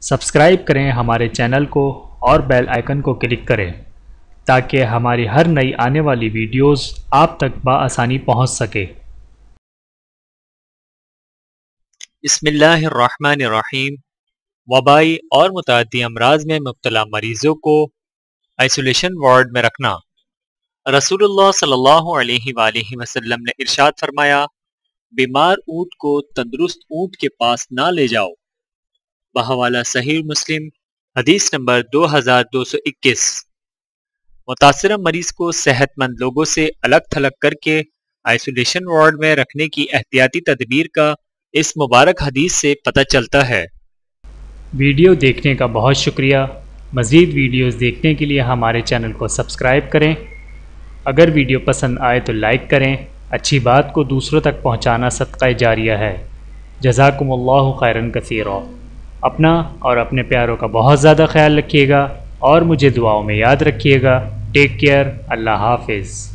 Subscribe کریں ہمارے channel کو اور بیل آئیکن کو کلک کریں تاکہ ہماری ہر نئی آنے والی ویڈیوز آپ تک بآسانی پہنچ سکے۔ بسم اللہ الرحمن الرحیم۔ وبائی اور متعدی امراض میں مبتلا مریضوں کو آئسولیشن وارڈ میں رکھنا۔ رسول اللہ صلی اللہ علیہ وآلہ وسلم نے ارشاد فرمایا، بیمار اونٹ کو تندرست اونٹ کے پاس نہ لے جاؤ۔ بحوالہ صحیح مسلم، حدیث نمبر 2221۔ متاثرہ مریض کو صحت مند لوگوں سے الگ تھلگ کر کے آئسولیشن وارڈ میں رکھنے کی احتیاطی تدبیر کا اس مبارک حدیث سے پتہ چلتا ہے۔ ویڈیو دیکھنے کا بہت شکریہ۔ مزید ویڈیوز دیکھنے کے لیے ہمارے چینل کو سبسکرائب کریں۔ اگر ویڈیو پسند آئے تو لائک کریں۔ اچھی بات کو دوسروں تک پہنچانا صدقہ جاریہ ہے۔ جزاکم اللہ خیرا کثیرا۔ اپنا اور اپنے پیاروں کا بہت زیادہ خیال رکھیے گا اور مجھے دعاؤں میں یاد رکھیے گا۔ Take care. اللہ حافظ۔